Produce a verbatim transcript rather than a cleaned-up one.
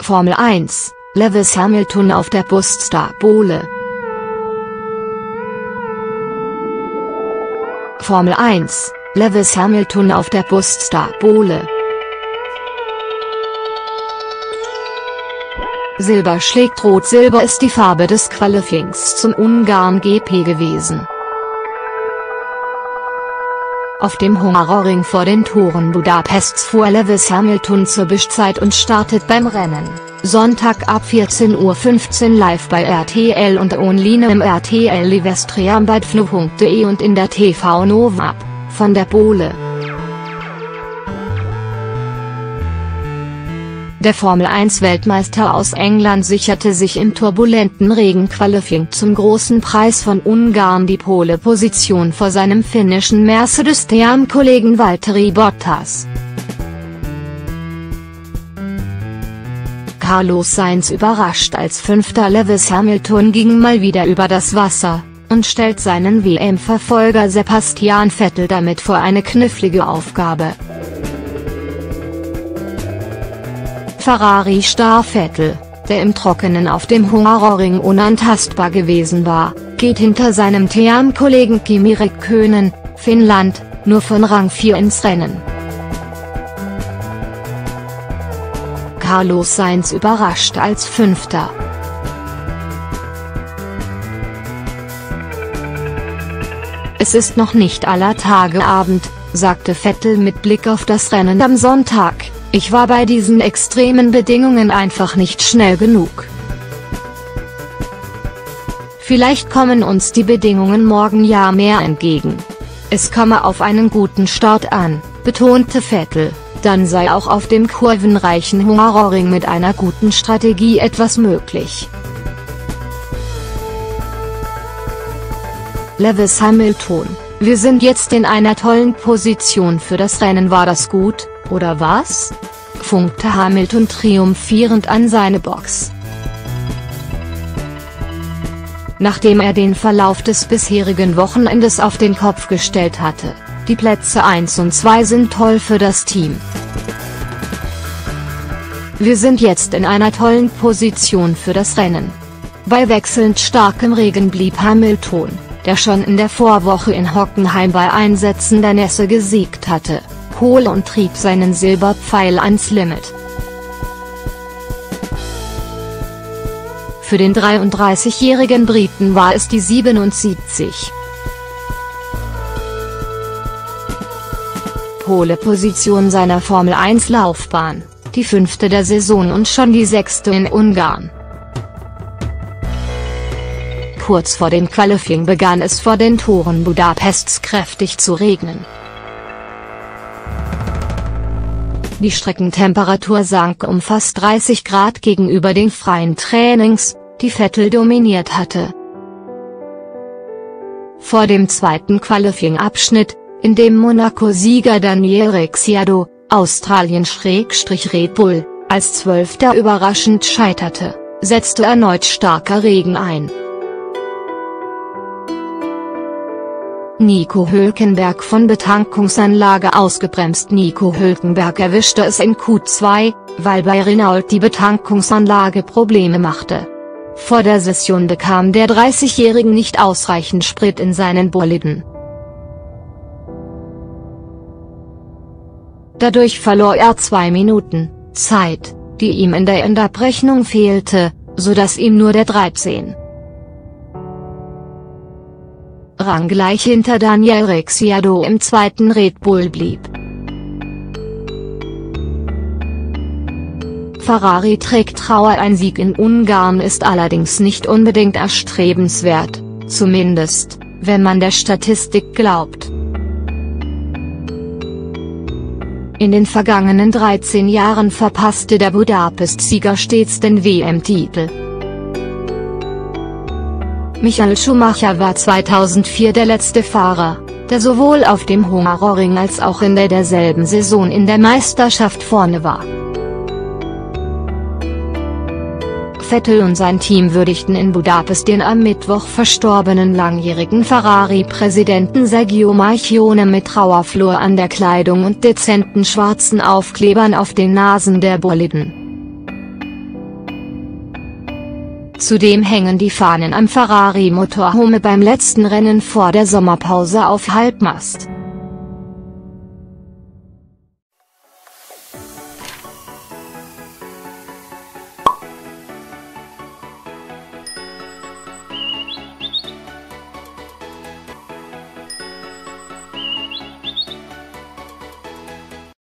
Formel eins, Lewis Hamilton auf der Buststar-Pole. Formel eins, Lewis Hamilton auf der Buststar-Pole. Silber schlägt Rot. Silber ist die Farbe des Qualifyings zum Ungarn G P gewesen. Auf dem Hungaroring vor den Toren Budapests fuhr Lewis Hamilton zur Bestzeit und startet beim Rennen, Sonntag ab vierzehn Uhr fünfzehn live bei R T L und online im R T L Livestream bei dfnu punkt de und in der T V Nova App, von der Pole. Der Formel eins Weltmeister aus England sicherte sich im turbulenten Regenqualifying zum Großen Preis von Ungarn die Pole-Position vor seinem finnischen Mercedes-Team-Kollegen Valtteri Bottas. Carlos Sainz überrascht als Fünfter. Lewis Hamilton ging mal wieder über das Wasser und stellt seinen W M-Verfolger Sebastian Vettel damit vor eine knifflige Aufgabe. Ferrari-Star Vettel, der im Trockenen auf dem Hungaroring unantastbar gewesen war, geht hinter seinem Team-Kollegen Kimi Räikkönen, Finnland, nur von Rang vier ins Rennen. Carlos Sainz überrascht als Fünfter. Es ist noch nicht aller Tage Abend, sagte Vettel mit Blick auf das Rennen am Sonntag. Ich war bei diesen extremen Bedingungen einfach nicht schnell genug. Vielleicht kommen uns die Bedingungen morgen ja mehr entgegen. Es komme auf einen guten Start an, betonte Vettel, dann sei auch auf dem kurvenreichen Hungaroring mit einer guten Strategie etwas möglich. Lewis Hamilton: Wir sind jetzt in einer tollen Position für das Rennen. War das gut, oder was? Funkte Hamilton triumphierend an seine Box. Nachdem er den Verlauf des bisherigen Wochenendes auf den Kopf gestellt hatte: Die Plätze eins und zwei sind toll für das Team. Wir sind jetzt in einer tollen Position für das Rennen. Bei wechselnd starkem Regen blieb Hamilton, der schon in der Vorwoche in Hockenheim bei Einsätzen der Nässe gesiegt hatte, cool und trieb seinen Silberpfeil ans Limit. Für den dreiunddreißigjährigen Briten war es die siebenundsiebzig. Pole-Position seiner Formel eins Laufbahn, die fünfte der Saison und schon die sechste in Ungarn. Kurz vor dem Qualifying begann es vor den Toren Budapests kräftig zu regnen. Die Streckentemperatur sank um fast dreißig Grad gegenüber den freien Trainings, die Vettel dominiert hatte. Vor dem zweiten Qualifying-Abschnitt, in dem Monaco-Sieger Daniel Ricciardo, Australien-Red Bull, als Zwölfter überraschend scheiterte, setzte erneut starker Regen ein. Nico Hülkenberg von Betankungsanlage ausgebremst. Nico Hülkenberg erwischte es in Q zwei, weil bei Renault die Betankungsanlage Probleme machte. Vor der Session bekam der dreißigjährige nicht ausreichend Sprit in seinen Boliden. Dadurch verlor er zwei Minuten Zeit, die ihm in der Endabrechnung fehlte, sodass ihm nur der dreizehn. Rang gleich hinter Daniel Ricciardo im zweiten Red Bull blieb. Ferrari trägt Trauer. Ein Sieg in Ungarn ist allerdings nicht unbedingt erstrebenswert, zumindest, wenn man der Statistik glaubt. In den vergangenen dreizehn Jahren verpasste der Budapest-Sieger stets den W M-Titel. Michael Schumacher war zweitausendvier der letzte Fahrer, der sowohl auf dem Hungaroring als auch in der derselben Saison in der Meisterschaft vorne war. Vettel und sein Team würdigten in Budapest den am Mittwoch verstorbenen langjährigen Ferrari-Präsidenten Sergio Marchionne mit Trauerflor an der Kleidung und dezenten schwarzen Aufklebern auf den Nasen der Boliden. Zudem hängen die Fahnen am Ferrari Motorhome beim letzten Rennen vor der Sommerpause auf Halbmast.